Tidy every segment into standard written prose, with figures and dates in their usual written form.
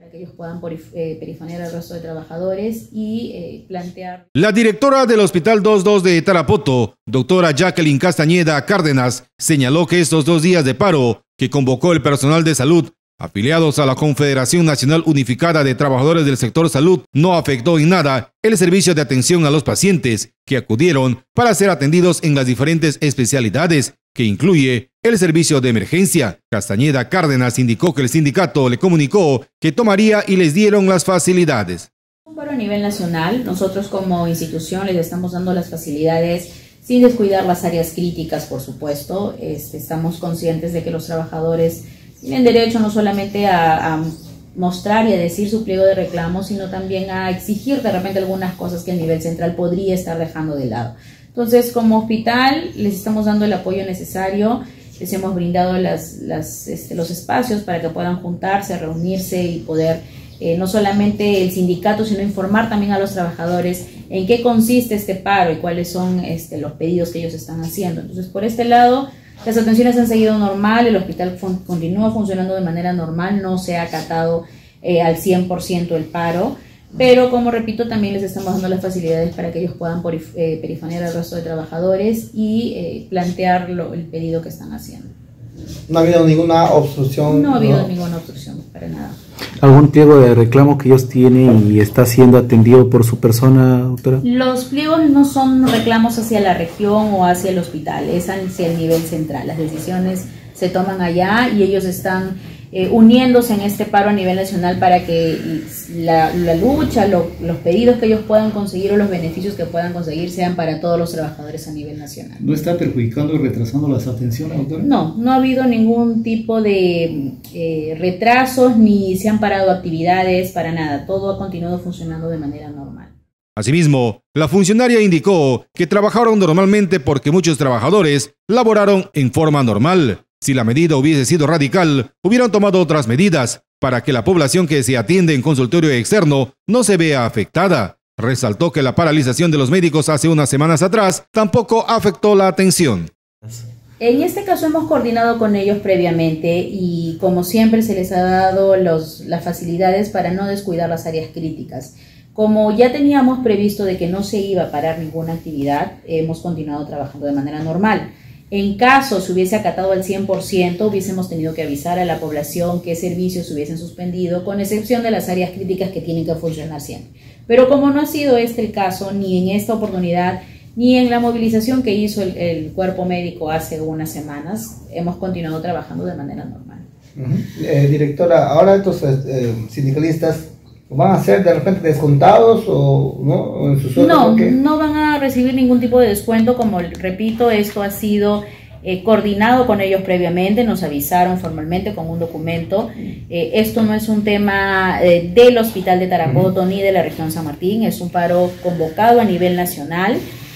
que ellos puedan perifonear al resto de trabajadores y plantear. La directora del Hospital 22 de Tarapoto, doctora Jacqueline Castañeda Cárdenas, señaló que estos 2 días de paro que convocó el personal de salud afiliados a la Confederación Nacional Unificada de Trabajadores del Sector Salud no afectó en nada el servicio de atención a los pacientes que acudieron para ser atendidos en las diferentes especialidades, que incluye el servicio de emergencia. Castañeda Cárdenas indicó que el sindicato le comunicó que tomaría y les dieron las facilidades. Un paro a nivel nacional, nosotros como institución les estamos dando las facilidades sin descuidar las áreas críticas, por supuesto. Estamos conscientes de que los trabajadores tienen derecho no solamente a mostrar y a decir su pliego de reclamos, sino también a exigir de repente algunas cosas que el nivel central podría estar dejando de lado. Entonces, como hospital, les estamos dando el apoyo necesario, les hemos brindado los espacios para que puedan juntarse, reunirse y poder, no solamente el sindicato, sino informar también a los trabajadores en qué consiste este paro y cuáles son los pedidos que ellos están haciendo. Entonces, por este lado, las atenciones han seguido normal, el hospital continúa funcionando de manera normal, no se ha acatado al 100% el paro, pero como repito, también les estamos dando las facilidades para que ellos puedan perifonear al resto de trabajadores y plantear el pedido que están haciendo. ¿No ha habido ninguna obstrucción? No ha habido ninguna obstrucción, para nada. ¿Algún pliego de reclamo que ellos tienen y está siendo atendido por su persona, doctora? Los pliegos no son reclamos hacia la región o hacia el hospital, es hacia el nivel central. Las decisiones se toman allá y ellos están uniéndose en este paro a nivel nacional para que la lucha, los pedidos que ellos puedan conseguir o los beneficios que puedan conseguir sean para todos los trabajadores a nivel nacional. ¿No está perjudicando y retrasando las atenciones, doctora? No, no ha habido ningún tipo de retrasos ni se han parado actividades, para nada. Todo ha continuado funcionando de manera normal. Asimismo, la funcionaria indicó que trabajaron normalmente porque muchos trabajadores laboraron en forma normal. Si la medida hubiese sido radical, hubieran tomado otras medidas para que la población que se atiende en consultorio externo no se vea afectada. Resaltó que la paralización de los médicos hace unas semanas atrás tampoco afectó la atención. En este caso hemos coordinado con ellos previamente y como siempre se les ha dado las facilidades para no descuidar las áreas críticas. Como ya teníamos previsto de que no se iba a parar ninguna actividad, hemos continuado trabajando de manera normal. En caso se hubiese acatado al 100%, hubiésemos tenido que avisar a la población qué servicios se hubiesen suspendido, con excepción de las áreas críticas que tienen que funcionar siempre. Pero como no ha sido este el caso, ni en esta oportunidad, ni en la movilización que hizo el cuerpo médico hace unas semanas, hemos continuado trabajando de manera normal. Directora, ahora estos sindicalistas ¿van a ser de repente descontados o no? ¿En sus no, no van a recibir ningún tipo de descuento. Como repito, esto ha sido coordinado con ellos previamente, nos avisaron formalmente con un documento. Esto no es un tema del Hospital de Tarapoto ni de la región San Martín, es un paro convocado a nivel nacional.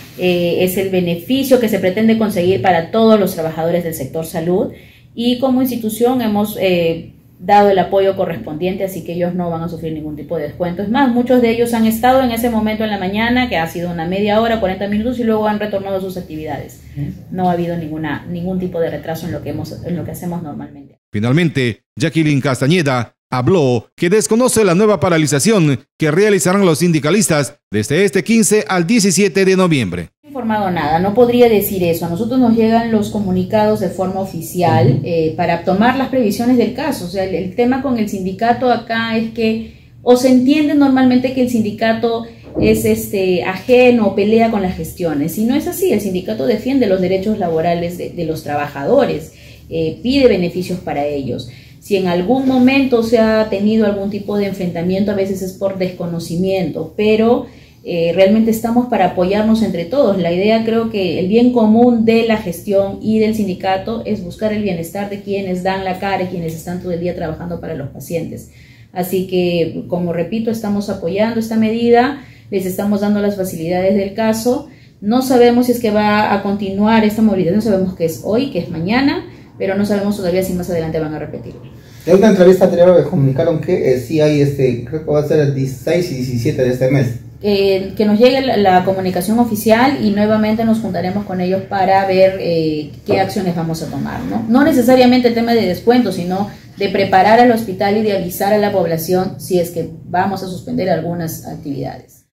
Es el beneficio que se pretende conseguir para todos los trabajadores del sector salud y como institución hemos dado el apoyo correspondiente, así que ellos no van a sufrir ningún tipo de descuento. Es más, muchos de ellos han estado en ese momento en la mañana, que ha sido una media hora, 40 minutos, y luego han retornado a sus actividades. No ha habido ningún tipo de retraso en lo que hacemos normalmente. Finalmente, Jacqueline Castañeda habló que desconoce la nueva paralización que realizarán los sindicalistas desde este 15 al 17 de noviembre. No he informado nada, no podría decir eso. A nosotros nos llegan los comunicados de forma oficial para tomar las previsiones del caso. O sea, el tema con el sindicato acá es que o se entiende normalmente que el sindicato es ajeno o pelea con las gestiones. Y no es así, el sindicato defiende los derechos laborales de los trabajadores, pide beneficios para ellos. Si en algún momento se ha tenido algún tipo de enfrentamiento, a veces es por desconocimiento, pero realmente estamos para apoyarnos entre todos. La idea, creo que el bien común de la gestión y del sindicato es buscar el bienestar de quienes dan la cara y quienes están todo el día trabajando para los pacientes. Así que, como repito, estamos apoyando esta medida, les estamos dando las facilidades del caso. No sabemos si es que va a continuar esta movilización, sabemos que es hoy, que es mañana, pero no sabemos todavía si más adelante van a repetirlo. En una entrevista anterior me comunicaron que sí hay, creo que va a ser el 16 y 17 de este mes. que nos llegue la comunicación oficial y nuevamente nos juntaremos con ellos para ver qué acciones vamos a tomar, ¿no? No necesariamente el tema de descuento, sino de preparar al hospital y de avisar a la población si es que vamos a suspender algunas actividades.